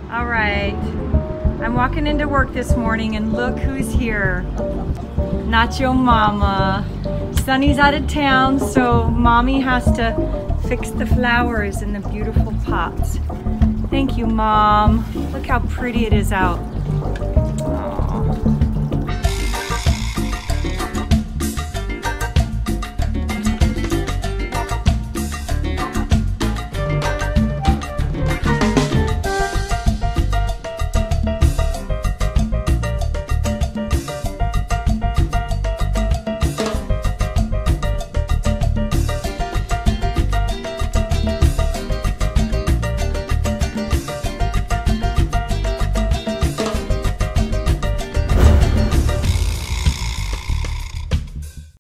All right, I'm walking into work this morning and look who's here. Nacho Mama. Sonny's out of town, so Mommy has to fix the flowers in the beautiful pots. Thank you, Mom. Look how pretty it is out.